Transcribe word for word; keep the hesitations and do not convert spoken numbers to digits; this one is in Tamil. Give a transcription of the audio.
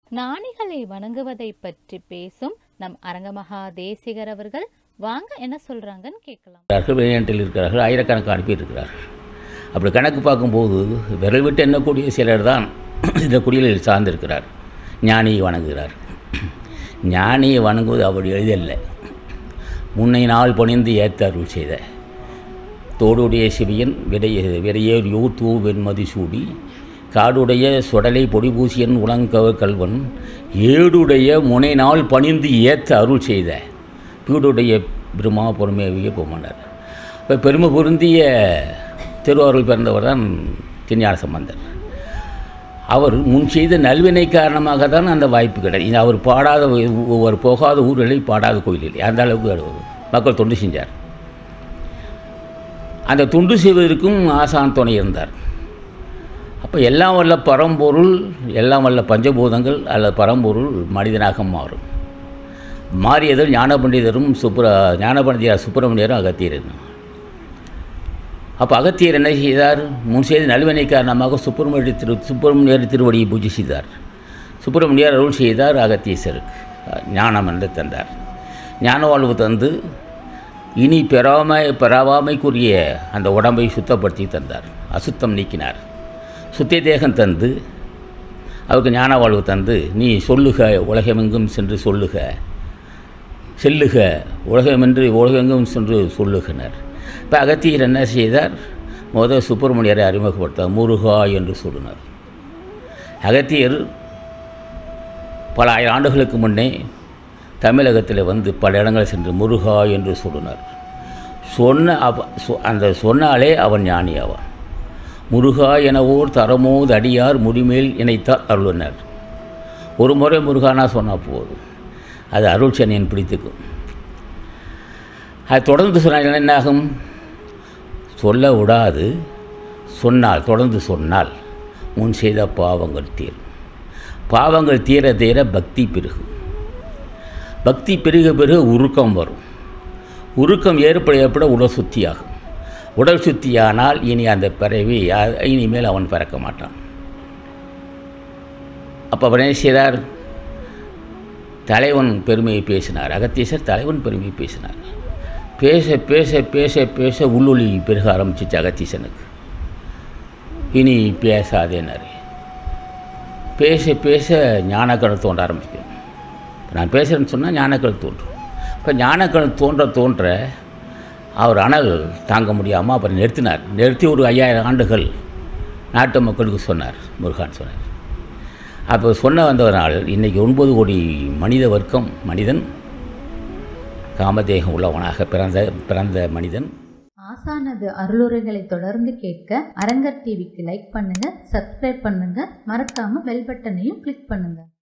ஞானிகளை வணங்குவதை பற்றி பேசும் நம் அரங்கமகா தேசிகர் அவர்கள் வாங்க என்ன சொல்றாங்கன்னு கேட்கலாம். வெளிநாட்டில் இருக்கிறார்கள், ஆயிரக்கணக்கான பேர் இருக்கிறார்கள். அப்படி கணக்கு பார்க்கும்போது விரல் விட்டு எண்ணக்கூடிய சிலர் தான் இந்த குடியில் சார்ந்திருக்கிறார். ஞானியை வணங்குகிறார். ஞானியை வணங்குவது அப்படி எளிதல்ல. முன்னை நாள் பணிந்து ஏற்ற அருள் செய்த தோடுடைய சிவியன் விடைய விரையேர் யூ தூ வெண்மதி சூடி காடுடைய சுடலை பொடிபூசியன் உலங்கவ கல்வன் ஏடுடைய முனை நாள் பணிந்து ஏற்ற அருள் செய்த பீடுடைய பிரம்மா பொறுமையை பொம்மனர். இப்போ பெருமை பொருந்திய திருவாரூர் பிறந்தவர் தான் திருஞான சம்பந்தர். அவர் முன் செய்த நல்வினை காரணமாக தான் அந்த வாய்ப்பு கிடையாது. அவர் பாடாத ஒரு போகாத ஊர்களில் பாடாத கோயிலில் அந்த அளவுக்கு மக்கள் தொண்டு செஞ்சார். அந்த தொண்டு செய்வதற்கும் ஆசான் துணை இருந்தார். அப்போ எல்லாம் வல்ல பரம்பொருள், எல்லாம் வல்ல பஞ்சபூதங்கள் அல்லது பரம்பொருள் மனிதனாக மாறும். மாறியதில் ஞான பண்டிதரும் சுப்ர ஞான பண்டிதர் சுப்பிரமணியரும் அகத்தியர். அப்போ அகத்தியர் என்ன செய்தார்? முன் செய்த நல்வினை காரணமாக சுப்பிரமணிய திரு சுப்பிரமணியர் திருவடியை பூஜை செய்தார். சுப்பிரமணியர் அருள் செய்தார். அகத்தீசருக்கு ஞானம் என்று தந்தார். ஞான வாழ்வு தந்து இனி பெறாமை பெறாமைக்குரிய அந்த உடம்பை சுத்தப்படுத்தி தந்தார். அசுத்தம் நீக்கினார். சுத்திய தேகம் தந்து அவருக்கு ஞான வாழ்வு தந்து நீ சொல்லுக உலகமெங்கும் சென்று சொல்லுக செல்லுக உலகமென்று உலகெங்கும் சென்று சொல்லுகினர். இப்போ அகத்தியர் என்ன செய்தார்? முதல் சுப்பிரமணியரை அறிமுகப்படுத்தார். முருகா என்று சொல்லினார். அகத்தியர் பல ஆயிரம் ஆண்டுகளுக்கு முன்னே தமிழகத்தில் வந்து பல இடங்களில் சென்று முருகா என்று சொல்லினார். சொன்ன அவ அந்த சொன்னாலே அவன் ஞானி ஆவான். முருகா எனவோர் தரமோது அடியார் முடிமேல் இணைத்தார் அருளினர். ஒரு முறை முருகானா சொன்னால் போதும், அது அருள் சனியன் பிடித்துக்கும். அது தொடர்ந்து சொன்னால் என்னாகும்? சொல்ல விடாது சொன்னால், தொடர்ந்து சொன்னால் முன் செய்த பாவங்கள் தீரும். பாவங்கள் தீர தீர பக்தி பெருகும். பக்தி பெருக பெருக உருக்கம் வரும். உருக்கம் ஏற்பட ஏற்பட உடல் சுத்தியாகும். உடல் சுத்தியானால் இனி அந்த பிறவி இனிமேல் அவன் பிறக்க மாட்டான். அப்போ அவர் என்ன செய்தார்? தலைவன் பெருமையை பேசினார். அகத்தீசர் தலைவன் பெருமையை பேசினார். பேச பேச பேச பேச உள்ளொளி பெருக ஆரம்பிச்சிச்சு அகத்தீசனுக்கு. இனி பேசாதேனார். பேச பேச ஞானக்கணல் தோன்ற ஆரம்பிக்கும். நான் பேசுகிறேன்னு சொன்னால் ஞானக்கணல் தோன்றும். இப்போ ஞானக்கணல் தோன்ற தோன்ற அவர் அனல் தாங்க முடியாமல் அப்புறம் நிறுத்தினார். நிறுத்தி ஒரு ஐயாயிரம் ஆண்டுகள் நாட்டு மக்களுக்கு சொன்னார். முருகான் சொன்னார். அப்போ சொன்ன வந்தவனால் இன்றைக்கி ஒன்பது கோடி மனித வர்க்கம் மனிதன் காமதேகம் உள்ளவனாக பிறந்த பிறந்த மனிதன். ஆசானது அருளுரைகளை தொடர்ந்து கேட்க அரங்கர் டிவிக்கு லைக் பண்ணுங்கள், சப்ஸ்கிரைப் பண்ணுங்கள், மறக்காமல் பெல் பட்டனையும் கிளிக் பண்ணுங்கள்.